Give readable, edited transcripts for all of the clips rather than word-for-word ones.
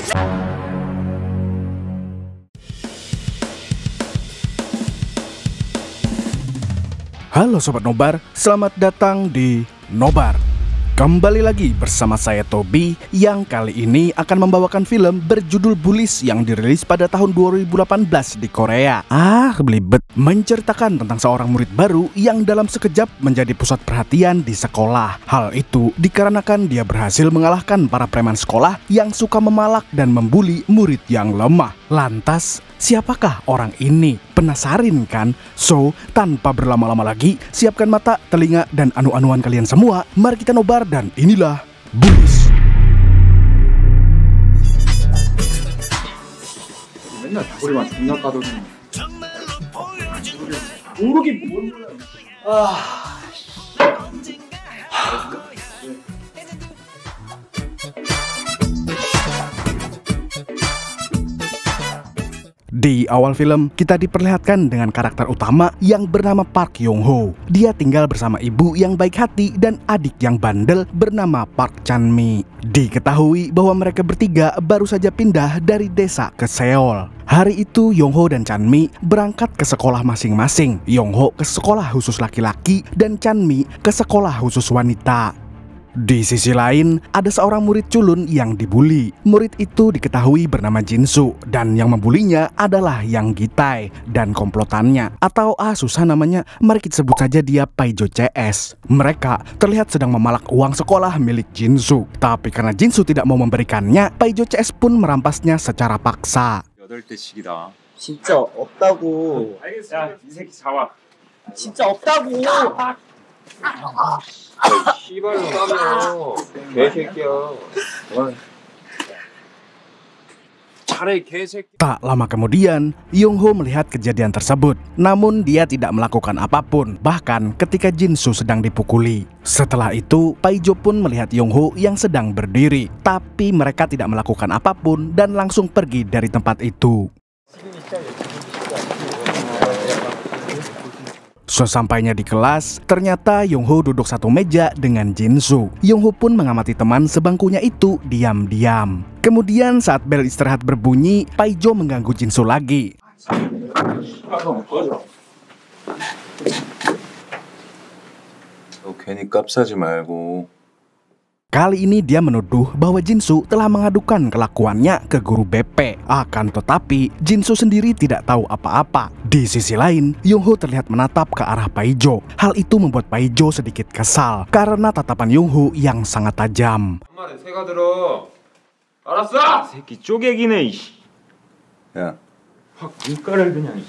Halo Sobat Nobar, selamat datang di Nobar. Kembali lagi bersama saya Tobi yang kali ini akan membawakan film berjudul Bullies yang dirilis pada tahun 2018 di Korea. Belibet. Menceritakan tentang seorang murid baru yang dalam sekejap menjadi pusat perhatian di sekolah. Hal itu dikarenakan dia berhasil mengalahkan para preman sekolah yang suka memalak dan membuli murid yang lemah. Lantas, siapakah orang ini? Penasaran kan? So, tanpa berlama-lama lagi, siapkan mata, telinga, dan anu-anuan kalian semua. Mari kita nobar dan inilah Bullies. 맨날 다구리만 존나 까더니 모르긴 뭘 몰라. Di awal film, kita diperlihatkan dengan karakter utama yang bernama Park Yong Ho. Dia tinggal bersama ibu yang baik hati dan adik yang bandel bernama Park Chan Mi. Diketahui bahwa mereka bertiga baru saja pindah dari desa ke Seoul. Hari itu Yong Ho dan Chan Mi berangkat ke sekolah masing-masing. Yong Ho ke sekolah khusus laki-laki dan Chan Mi ke sekolah khusus wanita. Di sisi lain, ada seorang murid culun yang dibully. Murid itu diketahui bernama Jinsu, dan yang membulinya adalah Yang Gitai dan komplotannya. Atau susah namanya, mari kita sebut saja dia Paijo CS. Mereka terlihat sedang memalak uang sekolah milik Jinsu. Tapi karena Jinsu tidak mau memberikannya, Paijo CS pun merampasnya secara paksa. 8대씩이다. 진짜 없다고. 알겠어. 야, 이 새끼 잡아. 진짜 없다고. 씨발로 싸며. 개새끼야. 차라리 개새끼. Tak lama kemudian, Yong Ho melihat kejadian tersebut. Namun dia tidak melakukan apapun, bahkan ketika Jinsu sedang dipukuli. Setelah itu, Paijo pun melihat Yong Ho yang sedang berdiri. Tapi mereka tidak melakukan apapun dan langsung pergi dari tempat itu. Sesampainya di kelas, ternyata Yong Ho duduk satu meja dengan Jinsu. Yong Ho pun mengamati teman sebangkunya itu diam-diam. Kemudian saat bel istirahat berbunyi, Paijo mengganggu Jinsu lagi. 너 괜히 깝사지 말고. Kali ini dia menuduh bahwa Jinsu telah mengadukan kelakuannya ke guru BP. Akan tetapi, Jinsu sendiri tidak tahu apa-apa. Di sisi lain, Yong Ho terlihat menatap ke arah Paijo. Hal itu membuat Paijo sedikit kesal karena tatapan Yong Ho yang sangat tajam. 한 마리 새가 들어. 알았어. 새끼 쪼개기네. 야, 확 눈가를 그냥.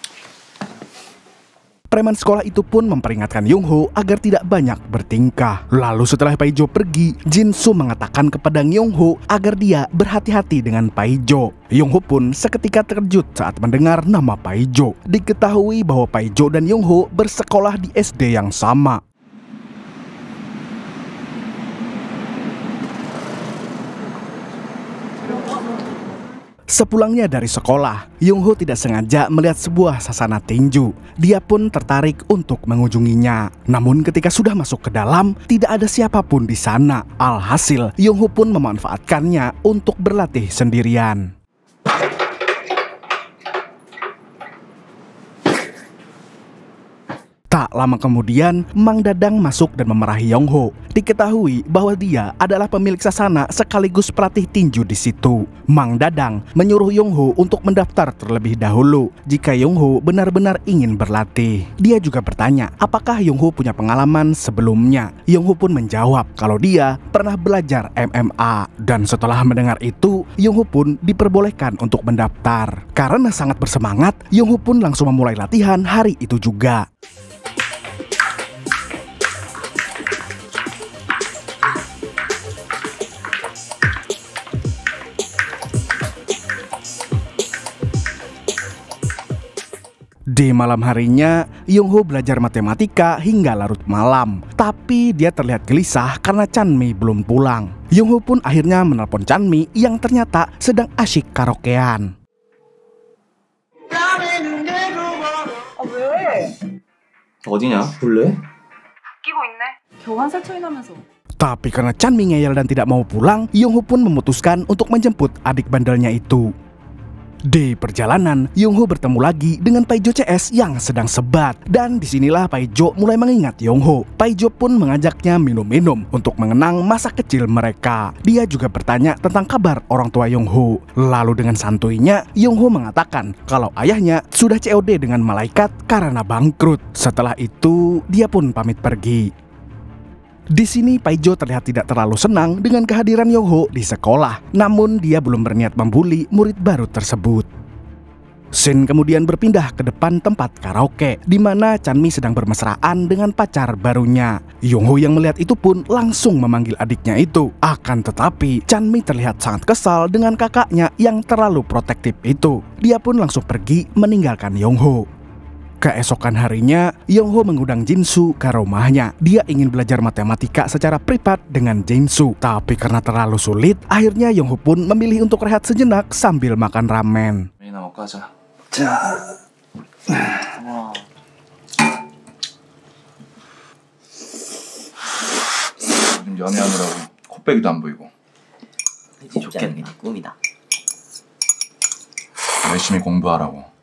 Preman sekolah itu pun memperingatkan Yong Ho agar tidak banyak bertingkah. Lalu setelah Paijo pergi, Jinsu mengatakan kepada Yong Ho agar dia berhati-hati dengan Paijo. Yong Ho pun seketika terkejut saat mendengar nama Paijo. Diketahui bahwa Paijo dan Yong Ho bersekolah di SD yang sama. Sepulangnya dari sekolah, Yong Ho tidak sengaja melihat sebuah sasana tinju. Dia pun tertarik untuk mengunjunginya. Namun ketika sudah masuk ke dalam, tidak ada siapapun di sana. Alhasil, Yong Ho pun memanfaatkannya untuk berlatih sendirian. Tak lama kemudian, Mang Dadang masuk dan memarahi Yong Ho. Diketahui bahwa dia adalah pemilik sasana sekaligus pelatih tinju di situ. Mang Dadang menyuruh Yong Ho untuk mendaftar terlebih dahulu jika Yong Ho benar-benar ingin berlatih. Dia juga bertanya apakah Yong Ho punya pengalaman sebelumnya. Yong Ho pun menjawab kalau dia pernah belajar MMA. Dan setelah mendengar itu, Yong Ho pun diperbolehkan untuk mendaftar. Karena sangat bersemangat, Yong Ho pun langsung memulai latihan hari itu juga. Di malam harinya, Yong Ho belajar matematika hingga larut malam. Tapi dia terlihat gelisah karena Chan Mi belum pulang. Yong Ho pun akhirnya menelpon Chan Mi yang ternyata sedang asyik karaokean. 왜? 어디냐? 볼래? 끼고 있네. 겨우 한 살 차이 나면서. Tapi karena Chanmi ngeyel dan tidak mau pulang, Yongho pun memutuskan untuk menjemput adik bandelnya itu. Di perjalanan, Yongho bertemu lagi dengan Paijo CS yang sedang sebat. Dan disinilah Paijo mulai mengingat Yongho. Paijo pun mengajaknya minum-minum untuk mengenang masa kecil mereka. Dia juga bertanya tentang kabar orang tua Yongho. Lalu dengan santuinya, Yongho mengatakan kalau ayahnya sudah COD dengan malaikat karena bangkrut. Setelah itu, dia pun pamit pergi. Di sini Paijo terlihat tidak terlalu senang dengan kehadiran Yongho di sekolah. Namun dia belum berniat membuli murid baru tersebut. Scene kemudian berpindah ke depan tempat karaoke, di mana Chanmi sedang bermesraan dengan pacar barunya. Yongho yang melihat itu pun langsung memanggil adiknya itu. Akan tetapi Chanmi terlihat sangat kesal dengan kakaknya yang terlalu protektif itu. Dia pun langsung pergi meninggalkan Yongho. Keesokan harinya, Yongho mengundang Jinsu ke rumahnya. Dia ingin belajar matematika secara privat dengan Jinsu. Tapi karena terlalu sulit, akhirnya Yongho pun memilih untuk rehat sejenak sambil makan ramen. 메이나 먹고 하자. 자. 요즘 연애하느라고 코빼기도 안 보이고. 좋겠네. 꿈이다. 열심히 공부하라고.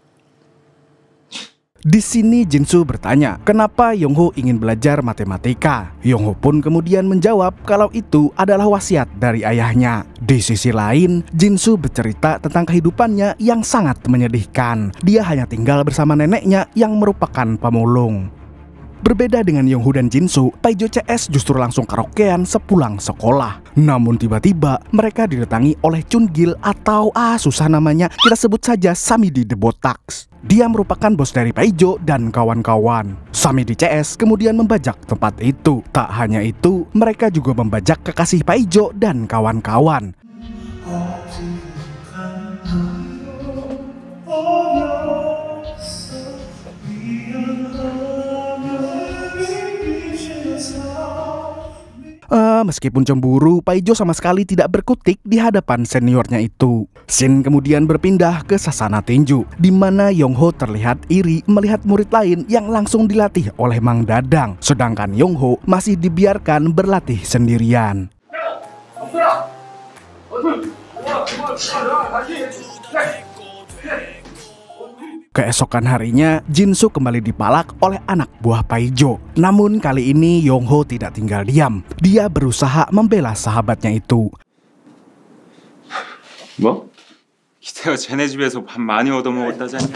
Di sini Jinsu bertanya, kenapa Yongho ingin belajar matematika? Yongho pun kemudian menjawab kalau itu adalah wasiat dari ayahnya. Di sisi lain, Jinsu bercerita tentang kehidupannya yang sangat menyedihkan. Dia hanya tinggal bersama neneknya yang merupakan pemulung. Berbeda dengan Yongho dan Jinsu, Paijo CS justru langsung karaokean sepulang sekolah. Namun tiba-tiba mereka didatangi oleh Chungil atau susah namanya, kita sebut saja Samidi the Botax. Dia merupakan bos dari Paijo dan kawan-kawan. Samidi CS kemudian membajak tempat itu. Tak hanya itu, mereka juga membajak kekasih Paijo dan kawan-kawan. Meskipun cemburu, Paijo sama sekali tidak berkutik di hadapan seniornya itu. Scene kemudian berpindah ke sasana tinju, di mana Yongho terlihat iri melihat murid lain yang langsung dilatih oleh Mang Dadang, sedangkan Yongho masih dibiarkan berlatih sendirian. Keesokan harinya, Jinsu kembali dipalak oleh anak buah Paijo. Namun kali ini Yongho tidak tinggal diam. Dia berusaha membela sahabatnya itu. 뭐? 기태가 쟤네 집에서 밥 많이 얻어먹었다잖냐.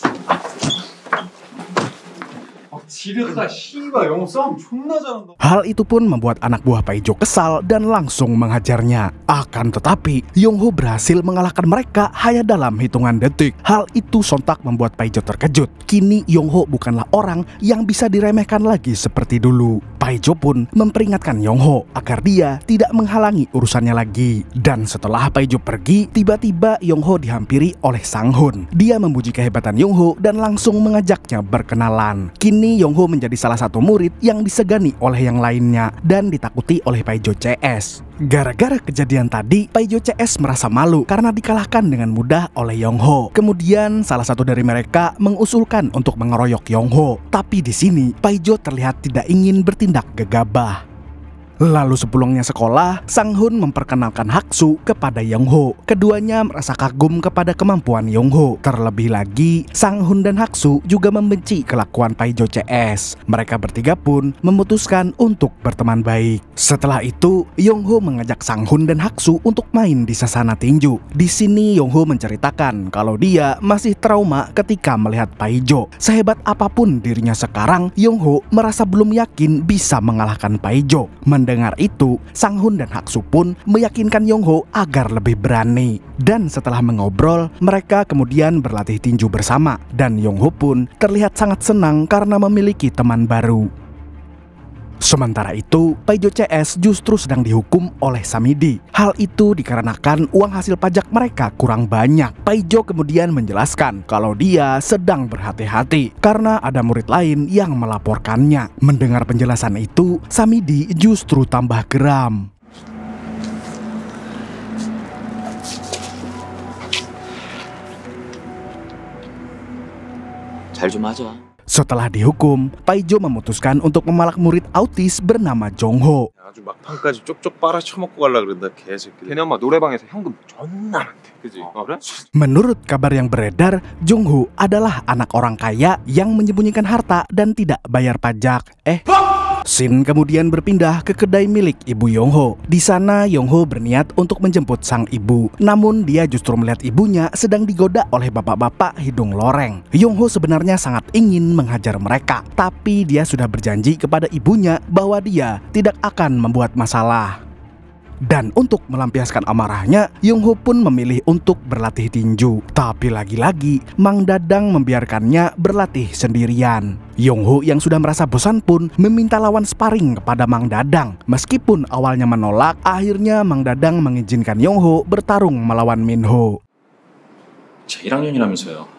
지르가 씨발 영어 싸움 존나 잘한다. Hal itu pun membuat anak buah Paijo kesal dan langsung menghajarnya. Akan tetapi, Yongho berhasil mengalahkan mereka hanya dalam hitungan detik. Hal itu sontak membuat Paijo terkejut. Kini Yongho bukanlah orang yang bisa diremehkan lagi seperti dulu. Paijo pun memperingatkan Yongho agar dia tidak menghalangi urusannya lagi. Dan setelah Paijo pergi, tiba-tiba Yongho dihampiri oleh Sang-hun. Dia memuji kehebatan Yongho dan langsung mengajaknya berkenalan. Kini Yongho menjadi salah satu murid yang disegani oleh yang lainnya dan ditakuti oleh Paijo CS. Gara-gara kejadian tadi, Paijo CS merasa malu karena dikalahkan dengan mudah oleh Yongho. Kemudian salah satu dari mereka mengusulkan untuk mengeroyok Yongho. Tapi di sini Paijo terlihat tidak ingin bertindak gegabah. Lalu sepulangnya sekolah, Sang-hun memperkenalkan Haksu kepada Yongho. Keduanya merasa kagum kepada kemampuan Yongho. Terlebih lagi, Sang-hun dan Haksu juga membenci kelakuan Paijo CS. Mereka bertiga pun memutuskan untuk berteman baik. Setelah itu, Yongho mengajak Sang-hun dan Haksu untuk main di sasana tinju. Di sini Yongho menceritakan kalau dia masih trauma ketika melihat Paijo. Sehebat apapun dirinya sekarang, Yongho merasa belum yakin bisa mengalahkan Paijo. Mendengar itu, Sang-hun dan Haksu pun meyakinkan Yongho agar lebih berani. Dan setelah mengobrol, mereka kemudian berlatih tinju bersama. Dan Yongho pun terlihat sangat senang karena memiliki teman baru. Sementara itu, Paijo CS justru sedang dihukum oleh Samidi. Hal itu dikarenakan uang hasil pajak mereka kurang banyak. Paijo kemudian menjelaskan kalau dia sedang berhati-hati karena ada murid lain yang melaporkannya. Mendengar penjelasan itu, Samidi justru tambah geram. 잘 좀 하자. Setelah dihukum, Paijo memutuskan untuk memalak murid autis bernama Jongho. 아주 막판까지 쪽쪽 빨아 처먹고 갈라 그런다 개새끼. 걔네 엄마 노래방에서 현금 존나 많대. 그지? 그래? Menurut kabar yang beredar, Jongho adalah anak orang kaya yang menyembunyikan harta dan tidak bayar pajak. Shin kemudian berpindah ke kedai milik ibu Yongho. Di sana Yongho berniat untuk menjemput sang ibu. Namun dia justru melihat ibunya sedang digoda oleh bapak-bapak hidung loreng. Yongho sebenarnya sangat ingin menghajar mereka, tapi dia sudah berjanji kepada ibunya bahwa dia tidak akan membuat masalah. Dan untuk melampiaskan amarahnya, Yongho pun memilih untuk berlatih tinju. Tapi lagi-lagi, Mang Dadang membiarkannya berlatih sendirian. Yongho yang sudah merasa bosan pun meminta lawan sparring kepada Mang Dadang. Meskipun awalnya menolak, akhirnya Mang Dadang mengizinkan Yongho bertarung melawan Minho. 제 1학년이라면서요.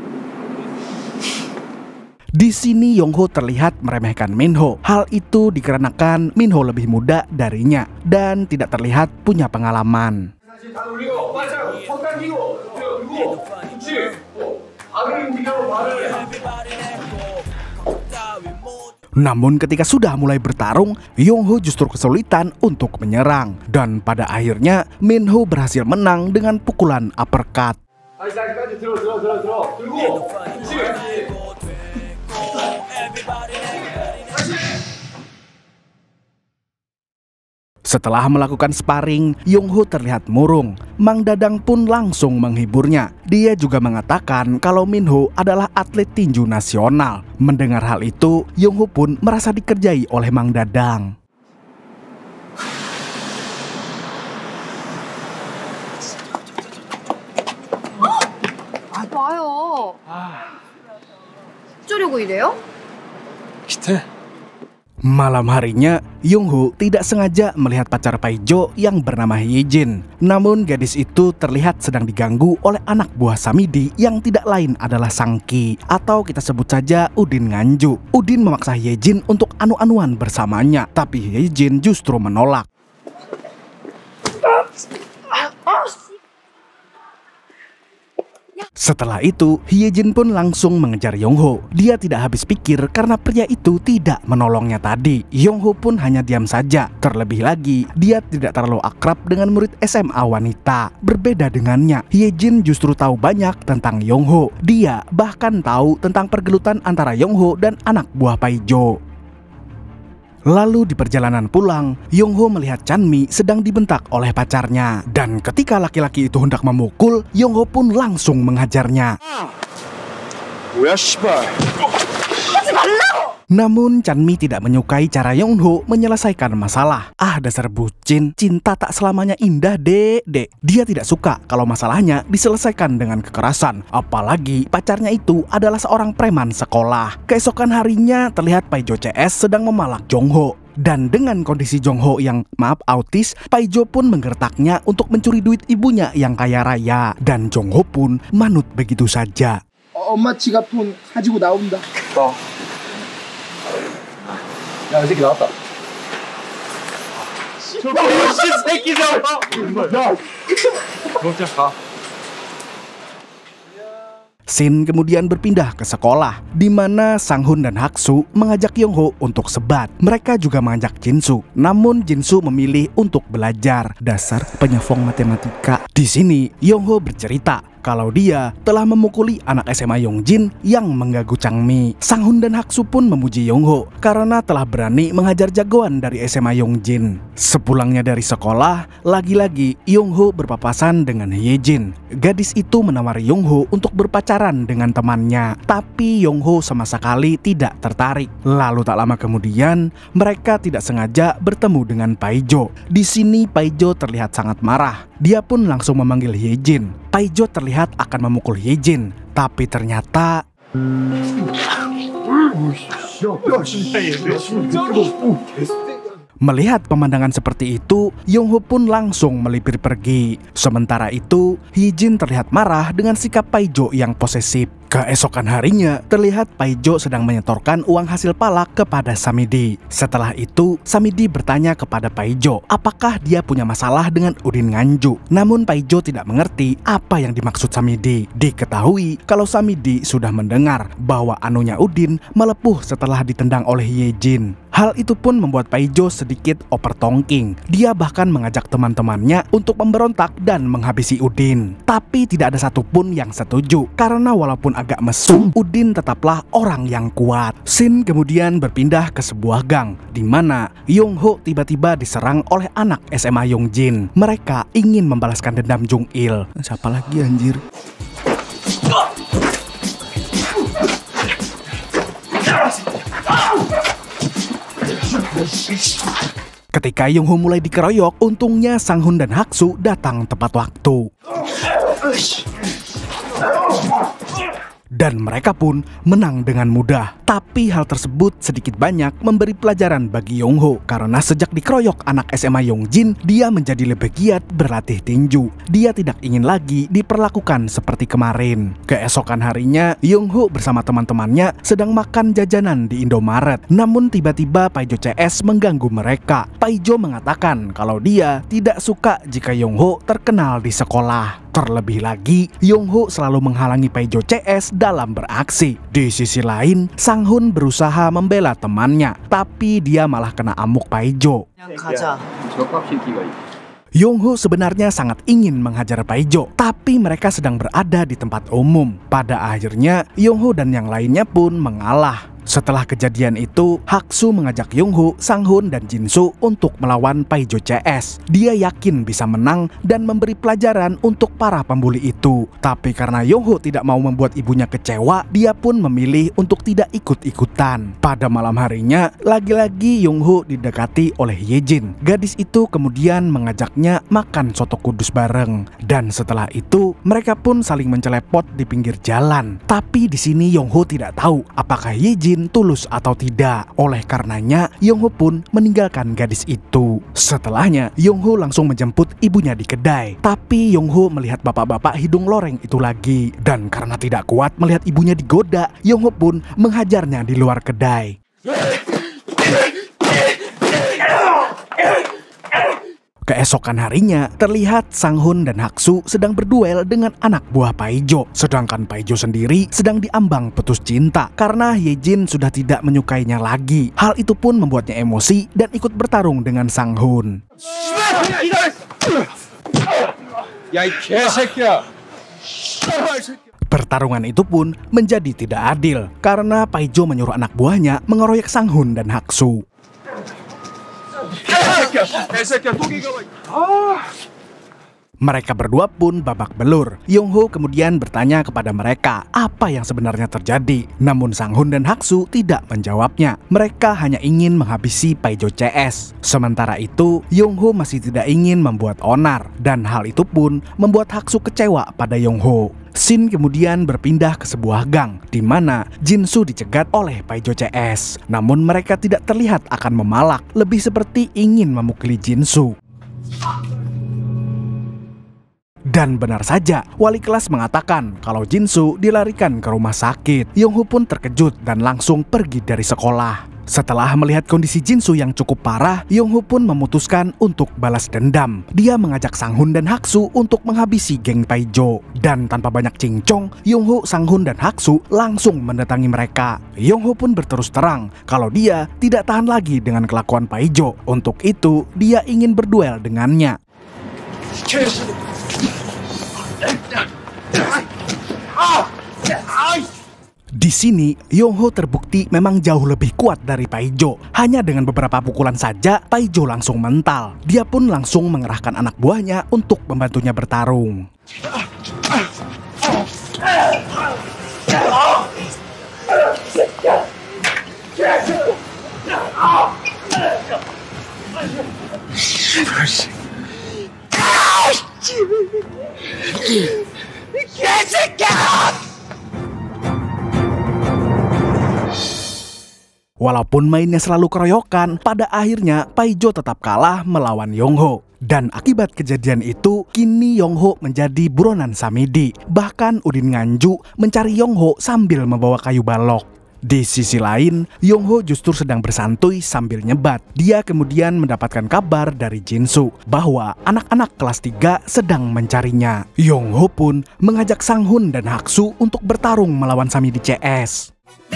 Di sini Yongho terlihat meremehkan Minho. Hal itu dikarenakan Minho lebih muda darinya dan tidak terlihat punya pengalaman. Namun ketika sudah mulai bertarung, Yongho justru kesulitan untuk menyerang. Dan pada akhirnya Minho berhasil menang dengan pukulan uppercut. Setelah melakukan sparring, Yongho terlihat murung. Mang Dadang pun langsung menghiburnya. Dia juga mengatakan kalau Minho adalah atlet tinju nasional. Mendengar hal itu, Yongho pun merasa dikerjai oleh Mang Dadang. 봐요. 어쩌려고 이래요? 기태. Malam harinya, Yongho tidak sengaja melihat pacar Paijo yang bernama Hyejin. Namun gadis itu terlihat sedang diganggu oleh anak buah Samidi yang tidak lain adalah Sangki, atau kita sebut saja Udin Nganju. Udin memaksa Hyejin untuk anu-anuan bersamanya, tapi Hyejin justru menolak. Setelah itu, Hyejin pun langsung mengejar Yongho. Dia tidak habis pikir karena pria itu tidak menolongnya tadi. Yongho pun hanya diam saja. Terlebih lagi, dia tidak terlalu akrab dengan murid SMA wanita. Berbeda dengannya, Hyejin justru tahu banyak tentang Yongho. Dia bahkan tahu tentang pergelutan antara Yongho dan anak buah Paijo. Lalu di perjalanan pulang, Yongho melihat Chanmi sedang dibentak oleh pacarnya. Dan ketika laki-laki itu hendak memukul, Yongho pun langsung menghajarnya. Namun Chanmi tidak menyukai cara Yongho menyelesaikan masalah. Dasar bucin, cinta tak selamanya indah, dek. Dia tidak suka kalau masalahnya diselesaikan dengan kekerasan. Apalagi pacarnya itu adalah seorang preman sekolah. Keesokan harinya terlihat Paijo CS sedang memalak Jongho. Dan dengan kondisi Jongho yang autis, Paijo pun menggertaknya untuk mencuri duit ibunya yang kaya raya. Dan Jongho pun manut begitu saja. 엄마 지갑 돈 가지고 나온다. 야, 이 새끼 나왔다. 저 병신 새끼잖아. 야, 먹자 가. Shin kemudian berpindah ke sekolah, di mana Sang-hun dan Haksu mengajak Yongho untuk sebat. Mereka juga mengajak Jinsu, namun Jinsu memilih untuk belajar. Dasar penyefong matematika. Di sini Yongho bercerita kalau dia telah memukuli anak SMA Yongjin yang mengganggu Changmi. Sang-hun dan Haksu pun memuji Yongho karena telah berani menghajar jagoan dari SMA Yongjin. Sepulangnya dari sekolah, lagi-lagi Yongho berpapasan dengan Hyejin. Gadis itu menawari Yongho untuk berpacaran dengan temannya, tapi Yongho sama sekali tidak tertarik. Lalu tak lama kemudian, mereka tidak sengaja bertemu dengan Paijo. Di sini Paijo terlihat sangat marah. Dia pun langsung memanggil Hyejin. Paijo terlihat akan memukul Hyejin, tapi ternyata Melihat pemandangan seperti itu, Yong-ho pun langsung melipir pergi. Sementara itu, Hye-jin terlihat marah dengan sikap Paijo yang posesif. Keesokan harinya, terlihat Paijo sedang menyetorkan uang hasil palak kepada Samidi. Setelah itu, Samidi bertanya kepada Paijo apakah dia punya masalah dengan Udin Nganju. Namun Paijo tidak mengerti apa yang dimaksud Samidi. Diketahui kalau Samidi sudah mendengar bahwa anunya Udin melepuh setelah ditendang oleh Hye-jin. Hal itu pun membuat Paijo sedikit overthinking. Dia bahkan mengajak teman-temannya untuk memberontak dan menghabisi Udin. Tapi tidak ada satupun yang setuju, karena walaupun agak mesum, Udin tetaplah orang yang kuat. Scene kemudian berpindah ke sebuah gang, di mana Yong-ho tiba-tiba diserang oleh anak SMA Yongjin. Mereka ingin membalaskan dendam Jung-il. Siapa lagi anjir? Ketika Yong-ho mulai dikeroyok, untungnya Sang-hun dan Hak-soo datang tepat waktu. Dan mereka pun menang dengan mudah. Tapi hal tersebut sedikit banyak memberi pelajaran bagi Yong-ho, karena sejak dikeroyok anak SMA Yongjin, dia menjadi lebih giat berlatih tinju. Dia tidak ingin lagi diperlakukan seperti kemarin. Keesokan harinya, Yong-ho bersama teman-temannya sedang makan jajanan di Indomaret. Namun tiba-tiba Paijo CS mengganggu mereka. Paijo mengatakan kalau dia tidak suka jika Yong-ho terkenal di sekolah. Terlebih lagi, Yong-ho selalu menghalangi Paijo CS dalam beraksi. Di sisi lain, Sang-hun berusaha membela temannya, tapi dia malah kena amuk Paijo. Yong-ho sebenarnya sangat ingin menghajar Paijo, tapi mereka sedang berada di tempat umum. Pada akhirnya, Yong-ho dan yang lainnya pun mengalah. Setelah kejadian itu, Hak-soo mengajak Yong-ho, Sang-hun, dan Jin-soo untuk melawan Paijo CS. Dia yakin bisa menang dan memberi pelajaran untuk para pembuli itu. Tapi karena Yong-ho tidak mau membuat ibunya kecewa, dia pun memilih untuk tidak ikut-ikutan. Pada malam harinya, lagi-lagi Yong-ho didekati oleh Hye-jin. Gadis itu kemudian mengajaknya makan soto kudus bareng. Dan setelah itu, mereka pun saling mencelepot di pinggir jalan. Tapi di sini Yong-ho tidak tahu apakah Hye-jin tulus atau tidak. Oleh karenanya, Yong-ho pun meninggalkan gadis itu. Setelahnya, Yong-ho langsung menjemput ibunya di kedai. Tapi Yong-ho melihat bapak-bapak hidung loreng itu lagi. Dan karena tidak kuat melihat ibunya digoda, Yong-ho pun menghajarnya di luar kedai. Keesokan harinya, terlihat Sang-hun dan Hak-soo sedang berduel dengan anak buah Paijo. Sedangkan Paijo sendiri sedang diambang putus cinta karena Hye-jin sudah tidak menyukainya lagi. Hal itu pun membuatnya emosi dan ikut bertarung dengan Sang-hun. Pertarungan itu pun menjadi tidak adil karena Paijo menyuruh anak buahnya mengeroyok Sang-hun dan Hak-soo. Mereka berdua pun babak belur. Yong-ho kemudian bertanya kepada mereka apa yang sebenarnya terjadi. Namun Sang-hun dan Hak-soo tidak menjawabnya. Mereka hanya ingin menghabisi Paijo CS. Sementara itu, Yong-ho masih tidak ingin membuat onar. Dan hal itu pun membuat Hak-soo kecewa pada Yong-ho. Scene kemudian berpindah ke sebuah gang, di mana Jin-soo dicegat oleh Paijo CS. Namun mereka tidak terlihat akan memalak, lebih seperti ingin memukuli Jin-soo. Dan benar saja, wali kelas mengatakan kalau Jin-soo dilarikan ke rumah sakit. Yong-ho pun terkejut dan langsung pergi dari sekolah. Setelah melihat kondisi Jin-soo yang cukup parah, Yong-ho pun memutuskan untuk balas dendam. Dia mengajak Sang-hun dan Hak-soo untuk menghabisi geng Paijo. Dan tanpa banyak cincong, Yong-ho, Sang-hun, dan Hak-soo langsung mendatangi mereka. Yong-ho pun berterus terang kalau dia tidak tahan lagi dengan kelakuan Paijo. Untuk itu, dia ingin berduel dengannya. Di sini, Yong-ho terbukti memang jauh lebih kuat dari Paijo. Hanya dengan beberapa pukulan saja, Paijo langsung mental. Dia pun langsung mengerahkan anak buahnya untuk membantunya bertarung. Walaupun mainnya selalu keroyokan, pada akhirnya Paijo tetap kalah melawan Yongho. Dan akibat kejadian itu, kini Yongho menjadi buronan Samidi. Bahkan Udin Nganju mencari Yongho sambil membawa kayu balok. Di sisi lain, Yongho justru sedang bersantuy sambil nyebat. Dia kemudian mendapatkan kabar dari Jinsu bahwa anak-anak kelas 3 sedang mencarinya. Yongho pun mengajak Sang-hun dan Haksu untuk bertarung melawan Samidi CS.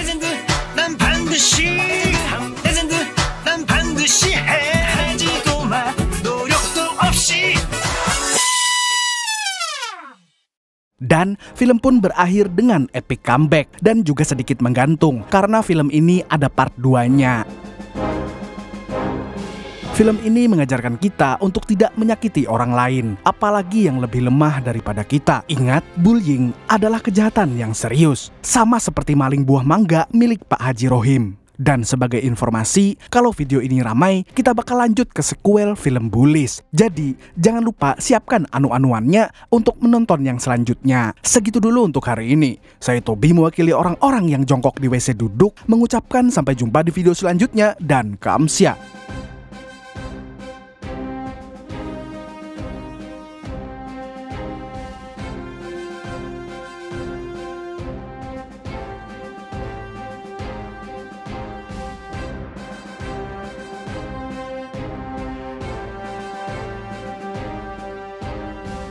Dan film pun berakhir dengan epic comeback dan juga sedikit menggantung karena film ini ada part 2-nya. Film ini mengajarkan kita untuk tidak menyakiti orang lain, apalagi yang lebih lemah daripada kita. Ingat, bullying adalah kejahatan yang serius, sama seperti maling buah mangga milik Pak Haji Rohim. Dan sebagai informasi, kalau video ini ramai, kita bakal lanjut ke sequel film Bullies. Jadi, jangan lupa siapkan anu-anuannya untuk menonton yang selanjutnya. Segitu dulu untuk hari ini. Saya Tobi mewakili orang-orang yang jongkok di WC duduk, mengucapkan sampai jumpa di video selanjutnya dan kamsia.